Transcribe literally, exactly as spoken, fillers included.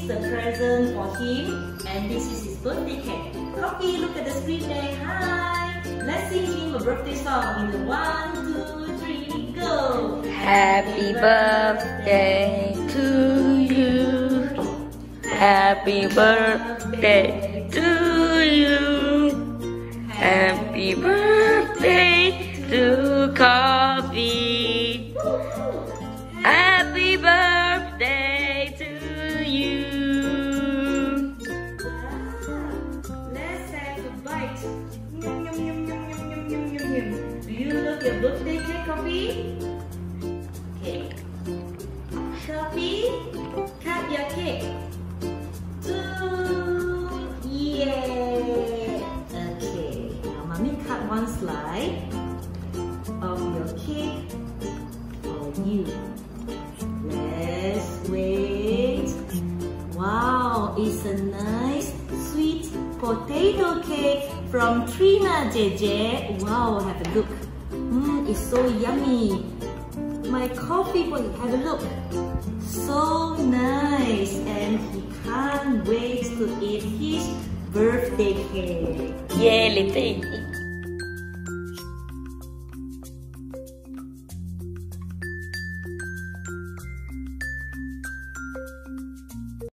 is a present for him, and this is his birthday cake. Coffee, look at the screen there. Hi. Let's sing him a birthday song in the one, two, three, go. Happy birthday to you. Happy birthday to you. Happy birthday to Coffee. Happy birthday to you. Let's have a bite. Yum, yum, yum, yum, yum, yum, yum, yum, yum. Do you love your birthday cake, Coffee? Okay. Coffee, cut your cake. Two. Yeah. Okay. Now, Mommy cut one slice of your cake for you. Let's wait. Wow, it's a nice sweet potato cake from Trina J J. Wow, have a look. Mmm, it's so yummy. My coffee boy, have a look. So nice, and he can't wait to eat his birthday cake. Yeah, Litty.